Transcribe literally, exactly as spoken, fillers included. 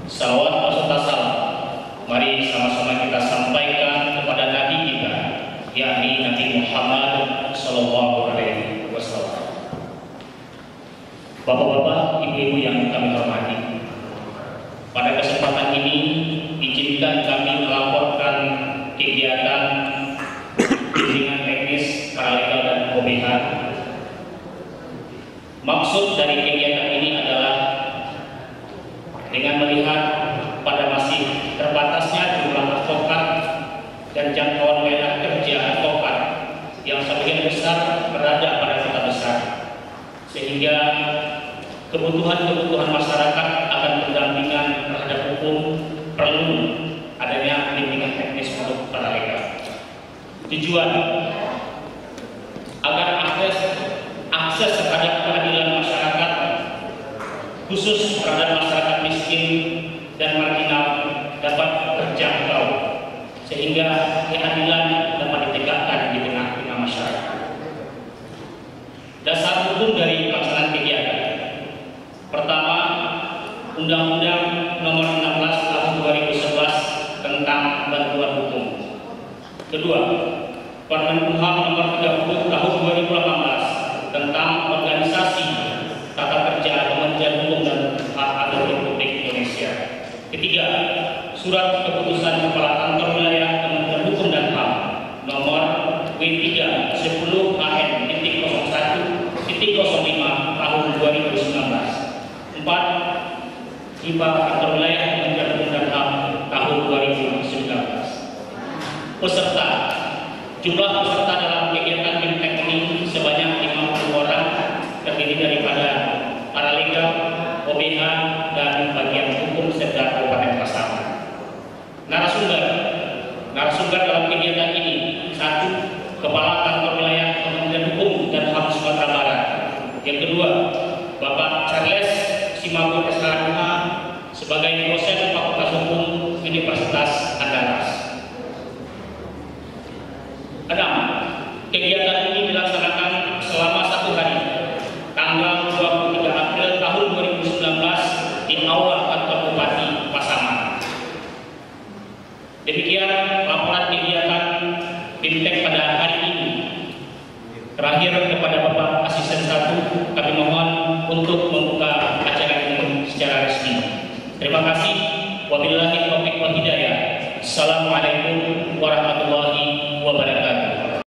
Salawat beserta salam mari sama-sama kita sampaikan kepada Nabi kita, yakni Nabi Muhammad Sallallahu Alaihi Wasallam. Bapak-bapak, ibu-ibu yang kami hormati, pada kesempatan ini izinkan kami melaporkan kegiatan bimbingan teknis paralegal dan O B H. Maksud dari kegiatan ini adalah dengan melihat pada masih terbatasnya jumlah advokat dan jangkauan wilayah kerja advokat yang sebagian besar berada pada kota besar, sehingga kebutuhan-kebutuhan masyarakat akan pendampingan terhadap hukum perlu adanya bimbingan teknis untuk paralegal. Tujuan agar akses akses terhadap keadilan masyarakat, khusus terhadap masyarakat miskin dan marginal, dapat terjangkau, sehingga keadilan dapat ditegakkan di tengah-tengah masyarakat. Dasar hukum dari pelaksanaan kegiatan: pertama, Undang-Undang Nomor enam belas Tahun dua ribu sebelas tentang bantuan hukum. Kedua, Permen Kumham Nomor tiga puluh Tahun dua ribu delapan belas tentang organisasi tata kerja Kementerian Hukum dan Hak Asasi Republik Indonesia. Ketiga, Surat Keputusan Kepala Kantor Wilayah Kementerian Hukum dan H A M Nomor W tiga sepuluh H N nol satu nol lima Tahun dua ribu sembilan belas. Empat, Hibah Kantor Wilayah Kementerian Hukum dan H A M Tahun dua ribu sembilan belas. Peserta: jumlah peserta dalam kegiatan BIMTEK ini sebanyak lima puluh orang, terdiri daripada paralegal, O B H, dan bagian hukum serta Kabupaten Pasaman. Narasumber narasumber dalam kegiatan ini: satu, Kepala Kantor Wilayah Kementerian Hukum dan H A M Sumatera Barat. Yang kedua, Bapak Charles Simago S H M H sebagai dosen Fakultas Hukum Universitas Andalas. Enam, kegiatan ini dilaksanakan selama satu hari, tanggal dua puluh tiga April tahun dua ribu sembilan belas di Aula Kantor Bupati Pasaman. Demikian laporan kegiatan BIMTEK pada hari ini. Terakhir, kepada Bapak Asisten satu, kami mohon untuk membuka acara ini secara resmi. Terima kasih. Wabillahi taufiq wal hidayah. Assalamualaikum warahmatullahi wabarakatuh.